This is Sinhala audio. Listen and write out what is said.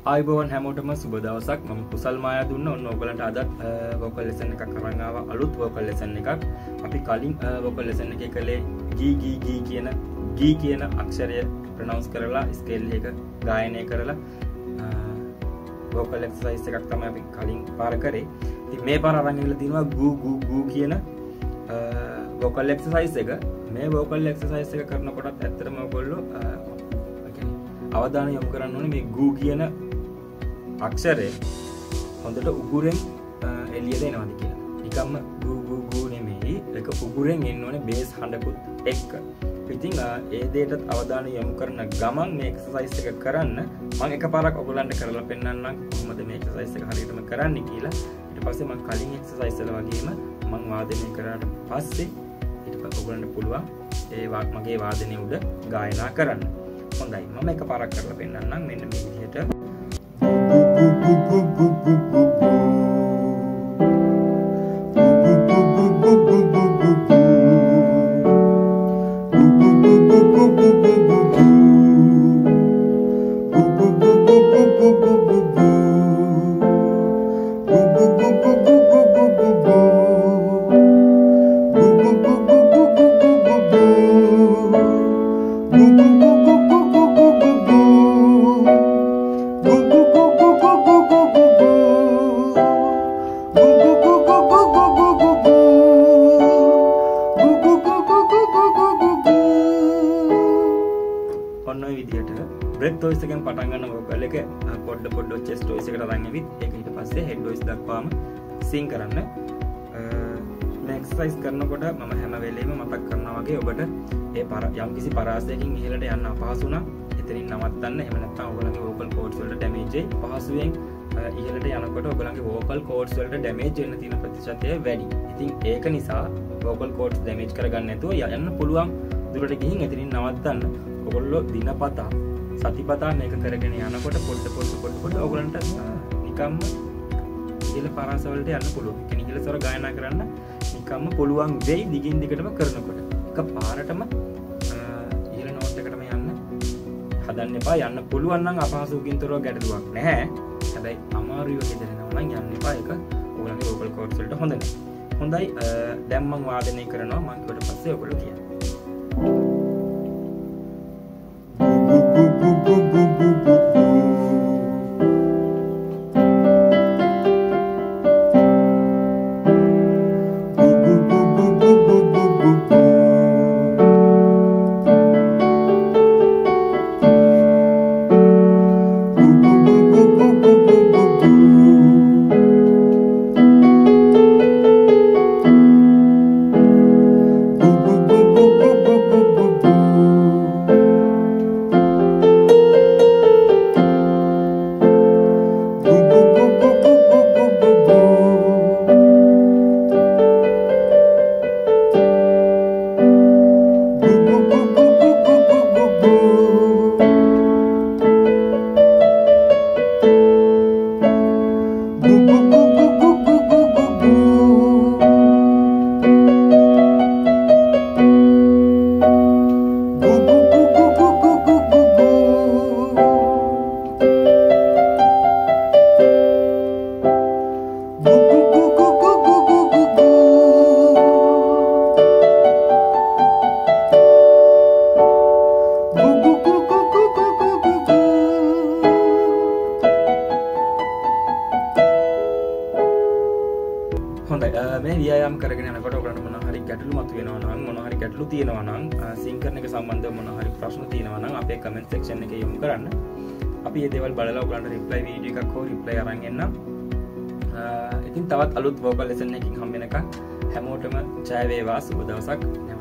ආයුබෝවන් හැමෝටම සුබ දවසක්. මම කුසල් මායා දුන්න ඔන්න ඔයගලන්ට අද වෝකල් ලෙසන් එකක් අරන් ආවා. අලුත් වෝකල් ලෙසන් එකක්. අපි කලින් වෝකල් ලෙසන් එකේ කළේ G කියන අක්ෂරය ප්‍රොනවුන්ස් කරලා ස්කේල් එක ගායනය කරලා වෝකල් එක්සර්සයිස් එකක් තමයි අපි කලින් පාර කරේ. ඉතින් මේ පාර අරන් ඉන්න තියෙනවා ගූ කියන වෝකල් එක්සර්සයිස් එක. මේ වෝකල් එක්සර්සයිස් එක කරනකොටත් ඇත්තටම ඔයගොල්ලෝ අවධානය යොමු කරන්න ඕනේ මේ ගූ කියන අක්ෂරය හොඳට උගුරෙන් එළියට එනවාද කියලා. නිකම්ම ගූ නෙමෙයි, ඒක උගුරෙන් එන්න ඕනේ බේස් හඬකුත් එක්ක. ඉතින් ඒ දෙයටත් අවධානය යොමු කරන ගමන් මේ එක්සර්සයිස් එක කරන්න මම එකපාරක් ඔයගලන්ට කරලා පෙන්නන්නම් කොහොමද මේ එක්සර්සයිස් එක හරියටම කරන්නේ කියලා. ඊට පස්සේ මම කලින් එක්සර්සයිස් වල වගේම මම වාදනය කරාට පස්සේ ඊට පස්සේ ඔයගලන්ට පුළුවන් ඒ මගේ වාදනය උඩ ගායනා කරන්න. හොඳයි, මම එකපාරක් කරලා පෙන්නන්නම් මෙන්න මේ විදිහට. බ්‍රෙත් වොයිස් එකෙන් පටන් ගන්න වෝකල් එක පොඩ්ඩ චෙස්ට් වොයිස් එකට අරන් ඇවිත් ඒක ඊට පස්සේ හෙඩ් වොයිස් දක්වාම සිං කරන්න. මේ එක්සර්සයිස් කරනකොට මම හැම වෙලේම මතක් කරනවා වගේ ඔබට ඒ යම්කිසි පරාසයකින් ඉහළට යන්න අපහසු නම් එතනින් නවත්තන්න. එහෙම නැත්නම් ඔයගලගේ වෝකල් කෝඩ්ස් වලට ඩැමේජ් වෙයි. පහසුවෙන් ඉහළට යනකොට ඔයගලගේ වෝකල් කෝඩ්ස් වලට ඩැමේජ් වෙන්න තියෙන ප්‍රතිශතය වැඩි. ඉතින් ඒක නිසා වෝකල් කෝඩ්ස් ඩැමේජ් කරගන්න නැතුව යන්න පුළුවන් දුරට ගිහින් එතනින් නවත්තන්න. ඔයගොල්ලෝ දිනපතා සතිපතා මේක කරගෙන යනකොට පොඩ්ඩ ඔයගලන්ට නිකම්ම ඉහළ පරාස වලට යන්න පුළුවන්. ඒ කියන්නේ ඉහළ ස්වර ගායනා කරන්න නිකම්ම පුළුවන් වෙයි දිගින් දිගටම කරනකොට. එක පාරටම ඉහළ නෝට් එකටම යන්න හදන්න එපා. යන්න පුළුවන් නම් අපහසුකින් තොරව ගැටලුවක් නැහැ. හැබැයි අමාරුයි වගේ දැනෙනවා නම් යන්න එපා. ඒක ඔයගලගේ වෝකල් කෝඩ්ස් වලට හොඳ නැහැ. හොඳයි, දැන් මම වාදනය කරනවා. මම ඊට පස්සේ ඔයගොල්ලෝ කියන්න. හොඳයි, මේ ව්‍යායාම කරගෙන යනකොට ඔයගලන්ට මොනවා හරි ගැටලු මතුවෙනවා නම් මොනවා හරි ගැටලු තියෙනවා නම් සිං කරන එක සම්බන්ධව මොනවා හරි ප්‍රශ්න තියෙනවා නම් අපේ කමෙන්ට් සෙක්ෂන් එකේ යොමු කරන්න. අපි මේ දේවල් බලලා ඔයගලන්ට රිප්ලයි වීඩියෝ එකක් හෝ රිප්ලයි අරන් එන්නම්. ඉතින් තවත් අලුත් වෝකල් ලෙසන් එකකින් හම්බ වෙනකන් හැමෝටම ජය වේවා, සුබ දවසක්.